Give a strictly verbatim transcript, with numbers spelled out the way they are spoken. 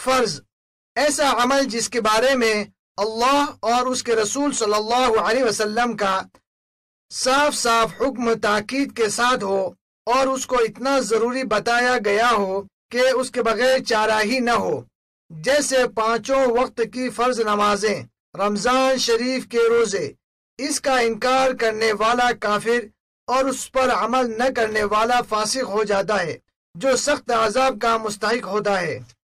फर्ज, ऐसा अमल जिसके बारे में अल्लाह और उसके रसूल सल्लल्लाहु अलैहि वसल्लम का साफ साफ हुक्म ताकीद के साथ हो और उसको इतना जरूरी बताया गया हो कि उसके बगैर चारा ही न हो, जैसे पांचों वक्त की फर्ज नमाजें, रमजान शरीफ के रोजे। इसका इनकार करने वाला काफिर और उस पर अमल न करने वाला फासिक हो जाता है, जो सख्त अजाब का मुस्तहिक होता है।